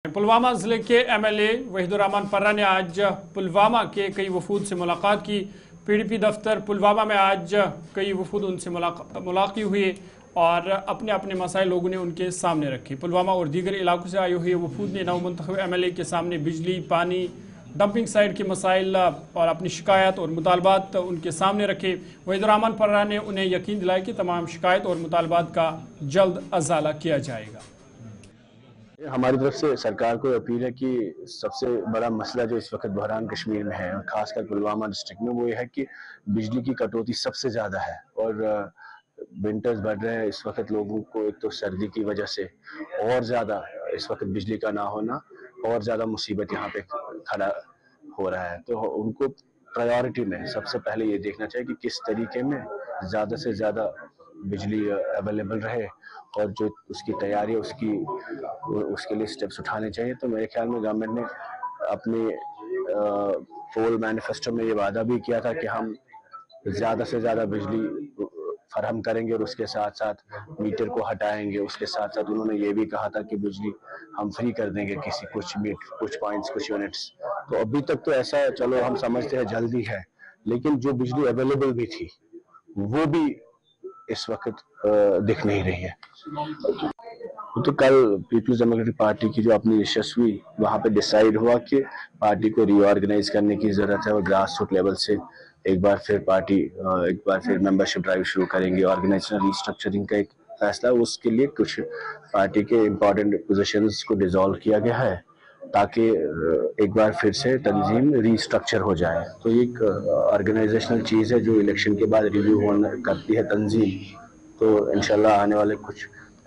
पुलवामा ज़िले के एमएलए वहीदुर्रहमान पर्रा ने आज पुलवामा के कई वफूद से मुलाकात की। पीडीपी दफ्तर पुलवामा में आज कई वफूद उनसे मुलाकात हुई और अपने अपने मसाइल लोगों ने उनके सामने रखे। पुलवामा और दीगर इलाकों से आए हुए वफूद ने नवमुंतखब एमएलए के सामने बिजली, पानी, डंपिंग साइट के मसाइल और अपनी शिकायत और मुतालबात उनके सामने रखे। वहीदुर्रहमान पर्रा ने उन्हें यकीन दिलाया कि तमाम शिकायत और मुतालबात का जल्द अजाला किया जाएगा। हमारी तरफ से सरकार को अपील है कि सबसे बड़ा मसला जो इस वक्त बहरान कश्मीर में है और खासकर पुलवामा डिस्ट्रिक्ट में वो ये है कि बिजली की कटौती सबसे ज़्यादा है और विंटर्स बढ़ रहे हैं। इस वक्त लोगों को एक तो सर्दी की वजह से और ज़्यादा इस वक्त बिजली का ना होना और ज़्यादा मुसीबत यहाँ पे खड़ा हो रहा है। तो उनको प्रायोरिटी में सबसे पहले ये देखना चाहिए कि किस तरीके में ज़्यादा से ज़्यादा बिजली अवेलेबल रहे और जो उसकी तैयारी है उसके लिए स्टेप्स उठाने चाहिए। तो मेरे ख्याल में गवर्नमेंट ने अपने पोल मैनिफेस्टो में ये वादा भी किया था कि हम ज़्यादा से ज़्यादा बिजली फराहम करेंगे और उसके साथ साथ मीटर को हटाएंगे। उसके साथ साथ उन्होंने ये भी कहा था कि बिजली हम फ्री कर देंगे कुछ पॉइंट्स, कुछ यूनिट्स। तो अभी तक तो ऐसा चलो हम समझते हैं जल्दी है, लेकिन जो बिजली अवेलेबल भी थी वो भी इस वक्त दिख नहीं रही है। तो कल पीपल्स डेमोक्रेटिक पार्टी की जो अपनी नशस्त हुई वहाँ पे डिसाइड हुआ कि पार्टी को रीऑर्गेनाइज करने की ज़रूरत है और ग्रास रूट लेवल से एक बार फिर मेंबरशिप ड्राइव शुरू करेंगे। ऑर्गेनाइजेशनल रीस्ट्रक्चरिंग का एक फैसला, उसके लिए कुछ पार्टी के इम्पोर्टेंट पोजीशंस को डिसॉल्व किया गया है ताकि एक बार फिर से तंजीम रीस्ट्रक्चर हो जाए। तो एक ऑर्गेनाइजेशनल चीज़ है जो इलेक्शन के बाद रिव्यू करती है तंजीम। तो इंशाल्लाह आने वाले कुछ